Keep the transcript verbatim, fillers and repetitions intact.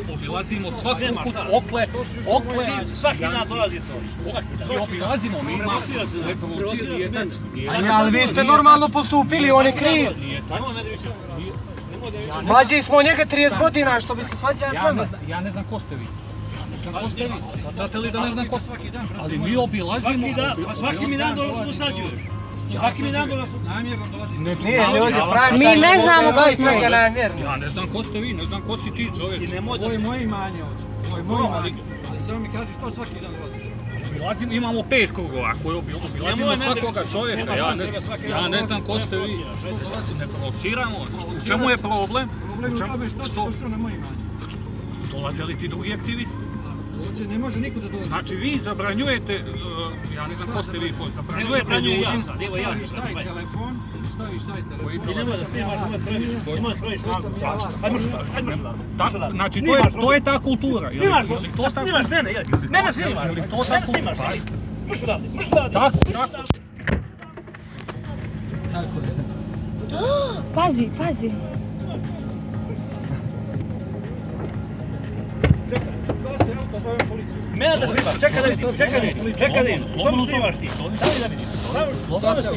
obilazimo svaku kuću, okle, okle. Svaki dan dolazi to. I obilazimo, mi imamo reprovocirali jedan. Ali vi ste normalno postupili, on je kriv. Mlađi smo njega trideset godina, što bi se svađao s nama. Ja ne znam ko ste vi. Ne znam ko ste vi. Znate li da ne znam ko ste vi? Ali mi obilazimo... Svaki mi dan dolazi u Sađu. Svaki mi dan dolazi. Namjerno dolazi. Nije ljudi, prašta. Mi ne znamo ko smo vi. Ja ne znam ko ste vi, ne znam ko si ti čovječ. Ovo je moje imanje ovdje. Ovo je moje imanje. Ali samo mi kaži što svaki dan dolaziš. Obilazimo, imamo pet krugova koje obilazimo svakoga čovjeka. Ja ne znam ko ste vi. Ne provociramo. U čemu je problem? Problem je u tome što si došao na moje imanje. Dolaze li ti drugi aktivisti? Ovdje ne može niko da dođe. Znači vi zabranjujete, ja ne znam ko ste vi, zabranjujete ljudima. Staviš taj telefon, staviš taj telefon. I nemoj da snimaš, nemoj previš, nemoj previš svaku. Hajde možda. Znači to je ta kultura. Snimaš, snimaš mene, mene snimaš. Mene snimaš, muš odavde, muš odavde. Tako, tako. Pazi, pazi. Mene da snimaš, čekaj da vidim, čekaj da vidim, čekaj da vidim. Slobodno snimaš ti. Daj da vidim.